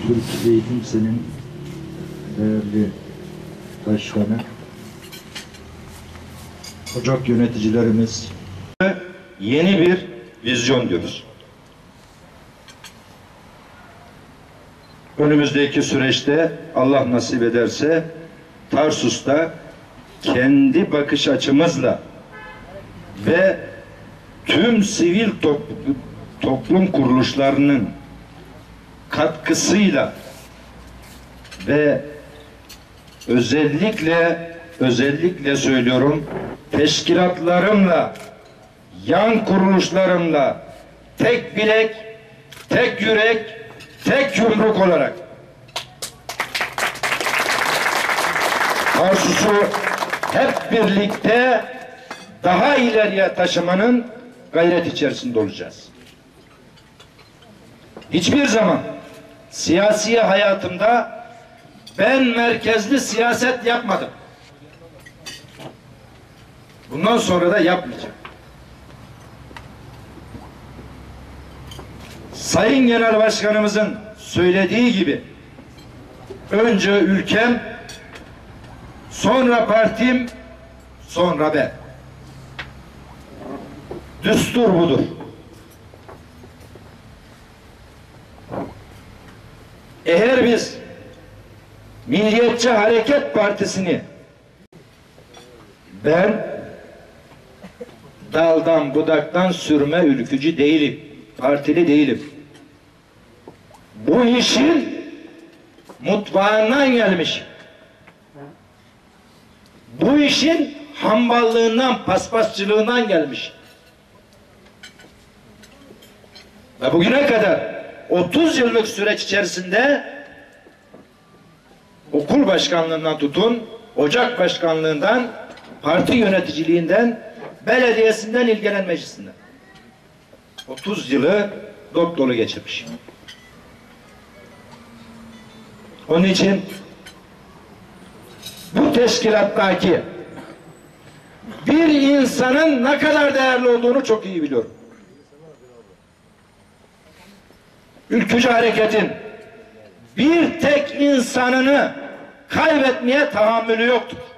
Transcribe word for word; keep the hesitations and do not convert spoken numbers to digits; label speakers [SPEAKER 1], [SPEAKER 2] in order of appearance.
[SPEAKER 1] Türk Eğitim Sen'in değerli başkanı, ocak yöneticilerimiz,
[SPEAKER 2] yeni bir vizyon diyoruz. Önümüzdeki süreçte Allah nasip ederse Tarsus'ta kendi bakış açımızla ve tüm sivil toplum, toplum kuruluşlarının katkısıyla ve özellikle özellikle söylüyorum teşkilatlarımla, yan kuruluşlarımla tek bilek, tek yürek, tek yumruk olarak Tarsus'u hep birlikte daha ileriye taşımanın gayret içerisinde olacağız. Hiçbir zaman siyasi hayatımda ben merkezli siyaset yapmadım. Bundan sonra da yapmayacağım. Sayın Genel Başkanımızın söylediği gibi önce ülkem, sonra partim, sonra ben. Düstur budur. Eğer biz Milliyetçi Hareket Partisi'ni ben daldan budaktan sürme ülkücü değilim. Partili değilim. Bu işin mutfağından gelmiş. Bu işin hamballığından, paspasçılığından gelmiş. Ve bugüne kadar otuz yıllık süreç içerisinde okul başkanlığından tutun, ocak başkanlığından, parti yöneticiliğinden, belediyesinden, ilgilenen meclisinden otuz yılı dop dolu geçirmiş. Onun için bu teşkilattaki bir insanın ne kadar değerli olduğunu çok iyi biliyorum. Ülkücü hareketin bir tek insanını kaybetmeye tahammülü yoktur.